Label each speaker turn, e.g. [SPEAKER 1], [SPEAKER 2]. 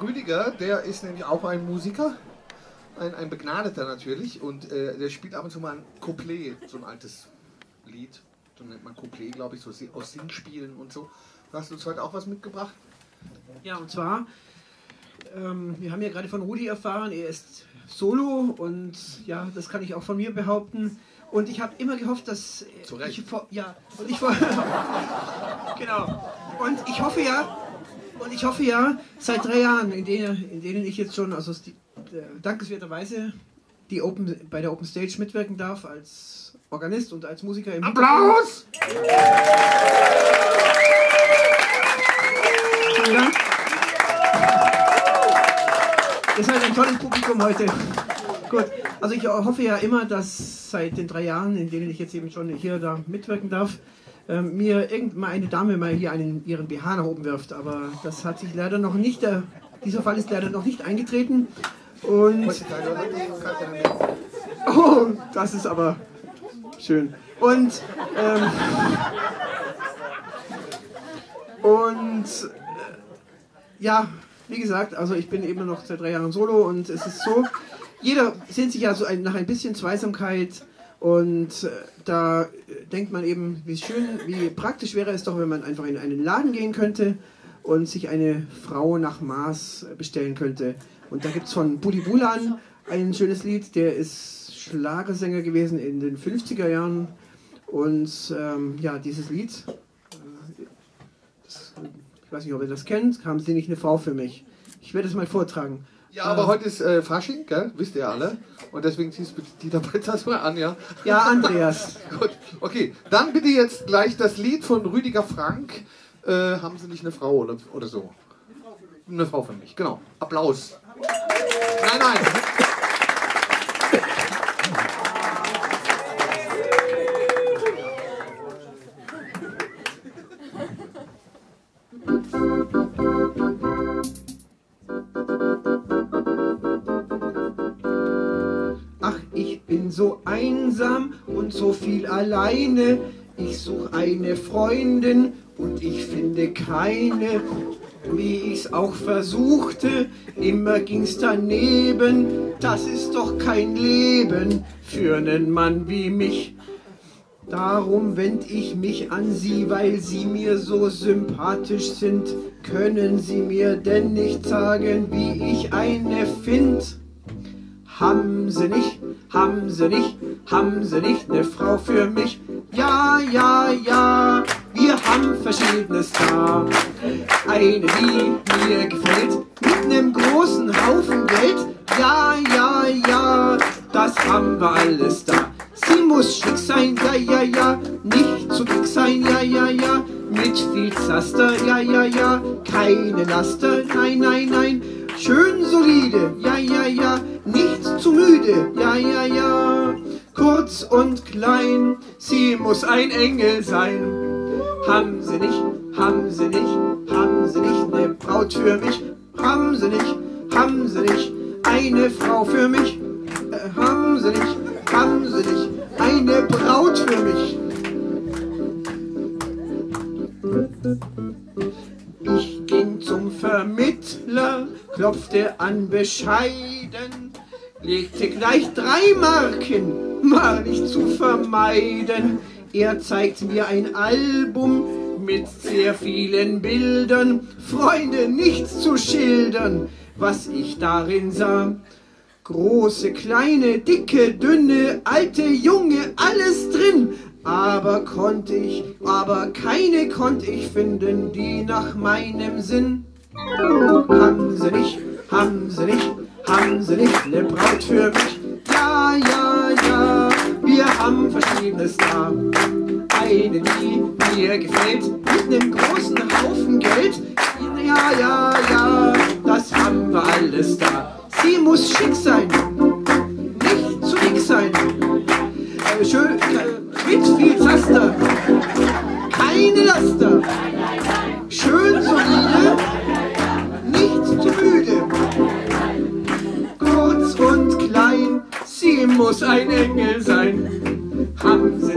[SPEAKER 1] Rüdiger, der ist nämlich auch ein Musiker, ein Begnadeter natürlich, und der spielt ab und zu mal ein Couplet, so ein altes Lied, so nennt man Couplet, glaube ich, so aus Singspielen und so. Hast du uns heute auch was mitgebracht?
[SPEAKER 2] Ja, und zwar, wir haben ja gerade von Rudi erfahren, er ist Solo und ja, das kann ich auch von mir behaupten. Und ich habe immer gehofft, dass
[SPEAKER 1] Zu Recht.
[SPEAKER 2] Genau. Und ich hoffe ja, seit 3 Jahren, in denen ich jetzt schon, also dankenswerterweise bei der Open Stage mitwirken darf, als Organist und als Musiker im
[SPEAKER 1] Applaus!
[SPEAKER 2] Vielen Dank. Ihr seid ein tolles Publikum heute. Gut, also ich hoffe ja immer, dass seit den 3 Jahren, in denen ich jetzt eben schon hier da mitwirken darf, mir irgendwann eine Dame mal hier ihren BH nach oben wirft. Aber das hat sich leider noch nicht, dieser Fall ist leider noch nicht eingetreten. Und oh, das ist aber schön. Und ja, wie gesagt, also ich bin eben noch seit 3 Jahren Solo und es ist so, jeder sehnt sich ja so nach ein bisschen Zweisamkeit und da denkt man eben, wie schön, wie praktisch wäre es doch, wenn man einfach in einen Laden gehen könnte und sich eine Frau nach Maß bestellen könnte. Und da gibt es von Bulli Bulan ein schönes Lied, der ist Schlagersänger gewesen in den 50er Jahren und ja, dieses Lied, ich weiß nicht, ob ihr das kennt, haben Sie nicht eine Frau für mich? Ich werde es mal vortragen.
[SPEAKER 1] Ja, aber heute ist Fasching, gell? Wisst ihr alle. Und deswegen ziehst du die dabei das mal an, ja?
[SPEAKER 2] Ja, Andreas.
[SPEAKER 1] Gut, okay. Dann bitte jetzt gleich das Lied von Rüdiger Frank. Haben Sie nicht eine Frau oder so? Eine Frau für mich, genau. Applaus. Nein, nein.
[SPEAKER 2] So einsam und so viel alleine, ich such eine Freundin und ich finde keine. Wie ich's auch versuchte, immer ging's daneben, das ist doch kein Leben für einen Mann wie mich. Darum wend ich mich an Sie, weil Sie mir so sympathisch sind. Können Sie mir denn nicht sagen, wie ich eine find? Haben Sie nicht eine Frau für mich? Ja, ja, ja, wir haben Verschiedenes da. Eine, die mir gefällt, mit nem großen Haufen Geld. Ja, ja, ja, das haben wir alles da. Sie muss schick sein, ja, ja, ja, nicht zu dick sein, ja, ja, ja, mit viel Zaster, ja, ja, ja, keine Laster, nein, nein, nein, schön solide, ja, ja, ja, nicht zu müde, ja, ja, ja, kurz und klein, sie muss ein Engel sein. Haben Sie nicht eine Braut für mich? Haben Sie nicht eine Frau für mich? Haben Sie nicht eine Braut für mich? Ich ging zum Vermittler, klopfte an bescheiden, legte gleich 3 Marken, war nicht zu vermeiden. Er zeigt mir ein Album mit sehr vielen Bildern, Freunde, nichts zu schildern, was ich darin sah. Große, kleine, dicke, dünne, alte, junge, alles drin. Aber keine konnte ich finden, die nach meinem Sinn. Haben Sie nicht eine Braut für mich? Ja, ja, ja, wir haben Verschiedenes da. Eine, die mir gefällt, mit nem großen Haufen Geld. Ja, ja, ja, das haben wir alles da. Sie muss schick sein, nicht zu dick sein, schön, mit viel Zaster, keine Laster, schön solide, nicht zu müde, kurz und klein, sie muss ein Engel sein. Haben